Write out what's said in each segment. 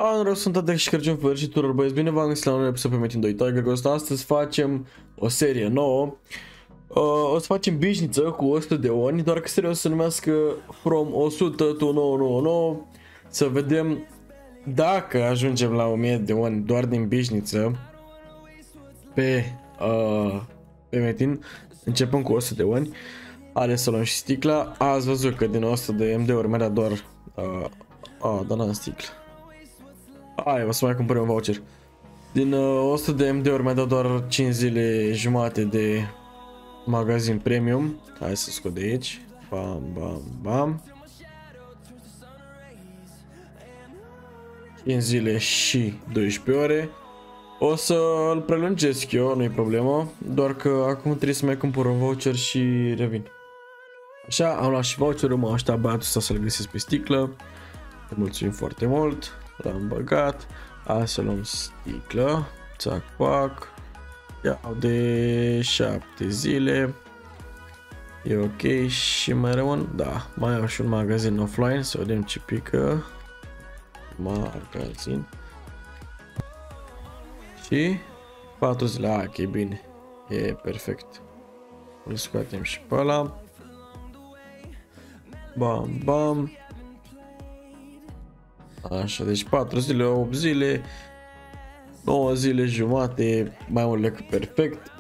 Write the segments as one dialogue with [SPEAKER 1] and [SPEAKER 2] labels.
[SPEAKER 1] Anro, sunt Adec și Crăciun Fer și tuturor băieți, bine v-am găsit la un nou episod pe Metin 2 Tiger Ghost. Astăzi facem o serie nouă. O să facem bișniță cu 100 de oni, doar că serios se numească From 100 to 999. Să vedem dacă ajungem la 1000 de oni doar din bișniță pe Metin. Începem cu 100 de oni. Are să luăm și sticla. Ați văzut că din 100 de MD-uri mi-a dat doar dar n-am sticlă. Hai, o să mai cumpărăm un voucher. Din 100 de MD-uri mi-a dat doar 5 zile jumate de magazin premium. Hai să scot de aici. Bam, bam, bam. 5 zile și 12 ore. O să îl prelungesc eu, nu-i problemă. Doar că acum trebuie să mai cumpăr un voucher și revin. Așa, am luat și voucherul, m-am așteptat băiatul ăsta să-l găsesc pe sticlă. Te mulțumim foarte mult. L-am băgat. Hai să luăm sticlă. Țac, pac. Iau de 7 zile. E ok. Și mai rămân. Da, mai au și un magazin offline. Să vedem ce pică. Magazin. Și 4 zile. Ah, ok, bine. E perfect. Îl scoatem și pe ăla. Bam, bam. Așa, deci 4 zile, 8 zile, 9 zile jumate, mai mult decât perfect.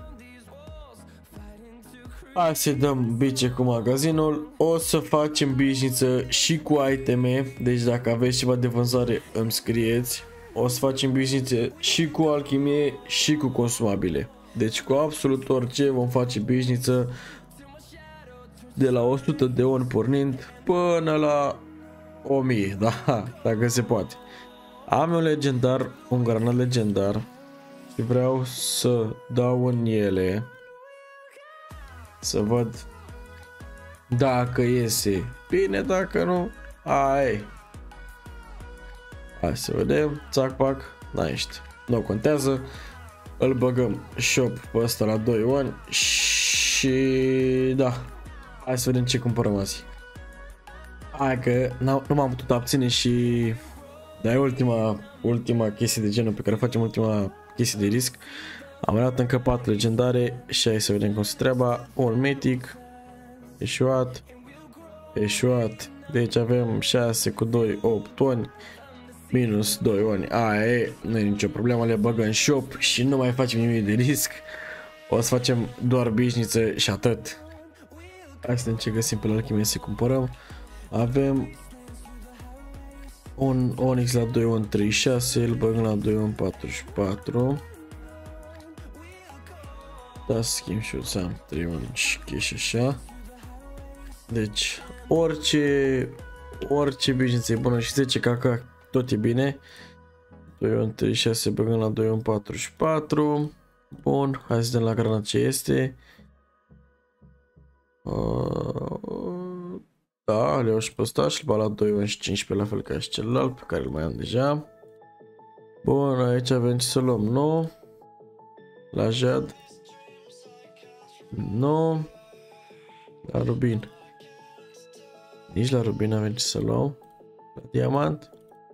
[SPEAKER 1] Hai să dăm bice cu magazinul. O să facem bișniță și cu iteme, deci dacă aveți ceva de vânzare îmi scrieți. O să facem bișniță și cu alchimie și cu consumabile. Deci cu absolut orice vom face bișniță, de la 100 de oni pornind până la 1000, da, dacă se poate. Am un legendar, un granat legendar și vreau să dau în ele să văd dacă iese bine, dacă nu, hai să vedem. Țac, pac, n-ești, nu contează. Îl băgăm shop pe ăsta la 2 oni și da, hai să vedem ce cumpărăm azi. Hai că nu m-am putut abține și da, e ultima chestie de genul pe care facem, ultima chestie de risc. Am luat încă 4 legendare și hai să vedem cum se treaba. Un mythic, eșuat, eșuat, deci avem 6 cu 2, 8 oni, minus 2 oni. Aia e, nu e nicio problemă, le băgăm în shop și nu mai facem nimic de risc. O să facem doar bișniță și atât. Hai să vedem ce găsim pe la alchimie să cumpărăm. Avem un Onyx la 2.136, îl băgăm la 2.144. Da, schimb și eu să am 3.1 și așa. Deci orice bișniță e bună și 10 caca tot e bine. 2.136 băgăm la 2.144. Bun, hai să vedem la granat ce este. Da, le iau și pe ăsta și-l bat la 2.15 la fel ca și celălalt pe care îl mai am deja. Bun, aici avem ce să luăm. Nu. La jad. Nu. La rubin. Nici la rubin avem ce să luăm. La diamant.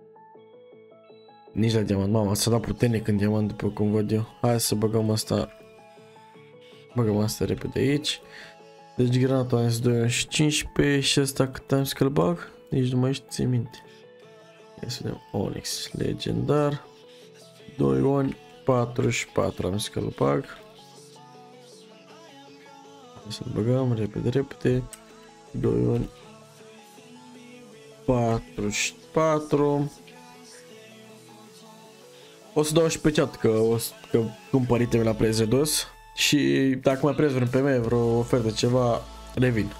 [SPEAKER 1] Nici la diamant. Mama, s-a dat puternic în diamant după cum văd eu. Hai să băgăm asta. Băgăm asta repede aici. Deci granatul am zis 2 și 15 și ăsta cât am zis că-l bag? Nici nu mai știu minte. Ia să vedem. Onyx legendar 2 oni 44 am zis că-l bag. Hai să-l băgăm repede. 2 oni 44. O să dau și pe chat că cumpăr iteme la preț redus. Și dacă mai preț vreun PM, vreo ofertă, ceva, revin.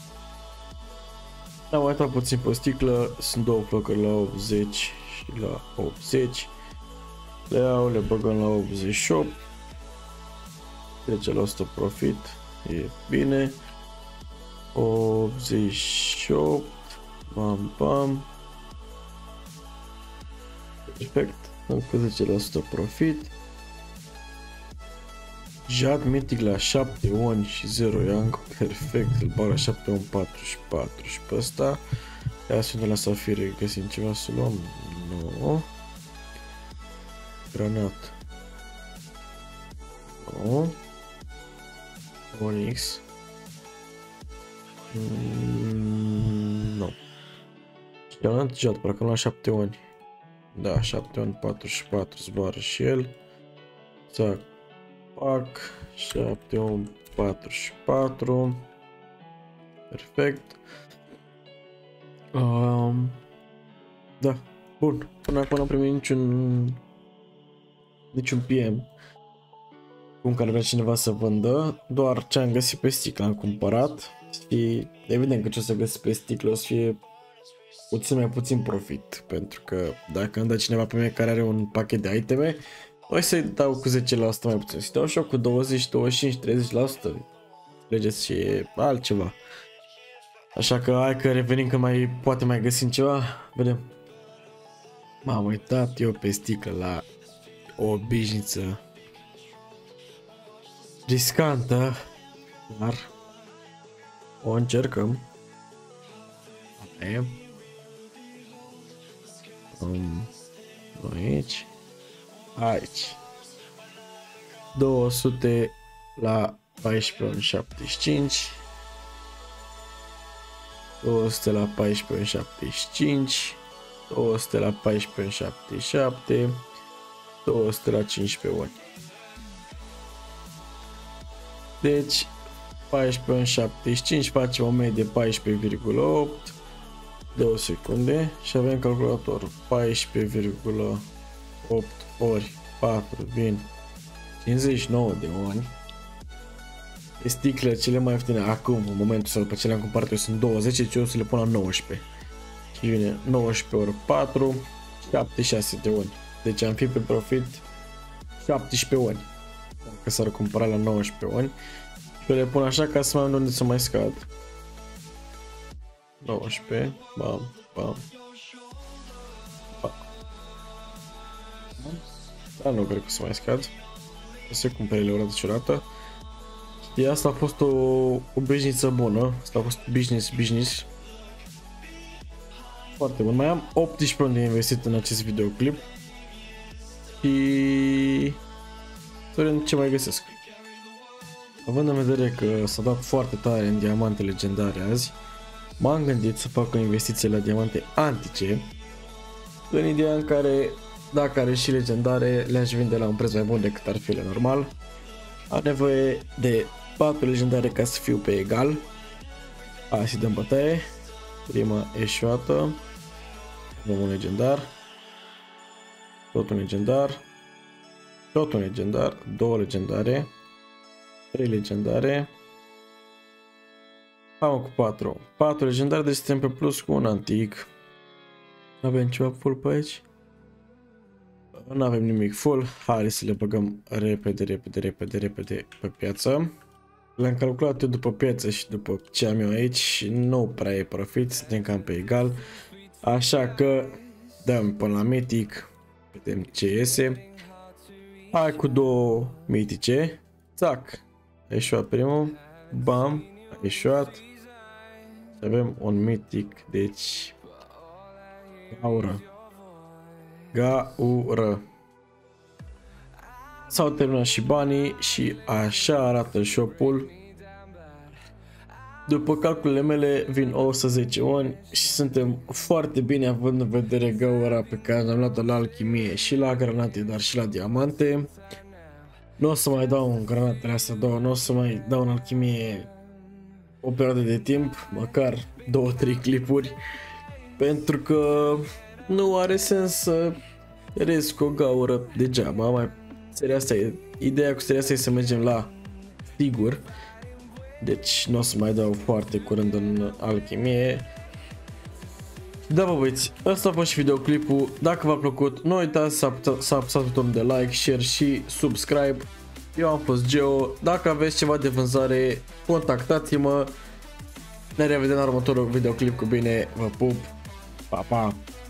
[SPEAKER 1] Am mai uitat puțin pe sticlă, sunt două flocări la 80 și la 80. Le iau, le băgăm la 88. Trece la 100 profit, e bine. 88, bam, bam. Perfect, încă 10 la 100 profit. Jad mythic la 7 oni și 0 young, perfect, îl bag la 7 oni 44 și pe ăsta. Ia să vedem la safire, găsim ceva să luăm? Nu. Granat. Nu. Onyx. Nu. Și am antijat, parcă la 7 ani. Da, 7 ani 44 zboară și el. Zac. Pac. 7 ani 44. Perfect. Da, bun. Până acum n-am primit niciun PM cu care vrea cineva să vândă. Doar ce am găsit pe sticlă am cumpărat. Și evident că ce o să găsesc pe sticlă o să fie mai puțin profit. Pentru că dacă îmi dă cineva pe mine care are un pachet de iteme, o să-i dau cu 10% mai puțin. Să dau și eu cu 20, 25, 30%. Legeți și e altceva. Așa că hai că revenim că poate mai găsim ceva. Vedem. M-am uitat eu pe sticlă la o bișniță riscantă, dar o încercăm. Aici. Aici. 200 la 14,75. 200 la 14,75. 200 la 14,77. 200 la 15 ori. Deci 14,75 facem o medie 14,8. 2 secunde și avem calculatorul 14,8 ori 4 din 59 de ani. Sticlele cele mai ieftine acum, în momentul ăsta, după ce le-am cumpărat eu, sunt 20, deci eu o să le pun la 19. Și vine 19 ori 4, 76 de ani. Deci am fi pe profit 17 ani. Dacă s-ar cumpăra la 19 ani. Și le pun așa ca să mai am unde să mai scad. 19, bam, bam. Dar nu cred că să mai scad. O să cumpere o dată și o dată. Și asta a fost o bișniță bună. Asta a fost business. Foarte bun. Mai am 18 ani de investit în acest videoclip. Și să vedem ce mai găsesc. Având în vedere că s-a dat foarte tare în diamante legendare azi, m-am gândit să fac o investiție la diamante antice, în ideea în care, dacă are și legendare, le-aș vinde la un preț mai bun decât ar fi la normal. Am nevoie de 4 legendare ca să fiu pe egal. Hai să dăm bătaie. Prima eșuată. Avem un legendar. Tot un legendar. Tot un legendar. 2 legendare. 3 legendare. Am cu 4. 4 legendare, deci suntem pe plus cu un antic. Avem ceva full pe aici? Nu avem nimic full. Hai să le băgăm repede pe piață. Le-am calculat eu după piață și după ce am eu aici și nu prea e profit, suntem cam pe egal. Așa că dăm până la mitic, vedem ce iese. Hai cu 2 mitice. Zac, a ieșuat primul, bam, a ieșuat. Avem un mitic, deci gaură. S-au terminat și banii și așa arată shop-ul. După calculele mele vin 110 ani și suntem foarte bine având în vedere gaura pe care am luat-o la alchimie și la granate, dar și la diamante. Nu o să mai dau în granatele astea două, nu o să mai dau în alchimie o perioadă de timp, măcar 2-3 clipuri, pentru că nu are sens să risc o gaură degeaba. Seria asta e, ideea cu seria asta e să mergem la sigur. Deci nu o să mai dau foarte curând în alchimie. Da, bă băieți, ăsta a fost și videoclipul. Dacă v-a plăcut, nu uitați să apăsați butonul de like, share și subscribe. Eu am fost Geo. Dacă aveți ceva de vânzare, contactați-mă. Ne revedem la următorul videoclip cu bine. Vă pup. Pa, pa.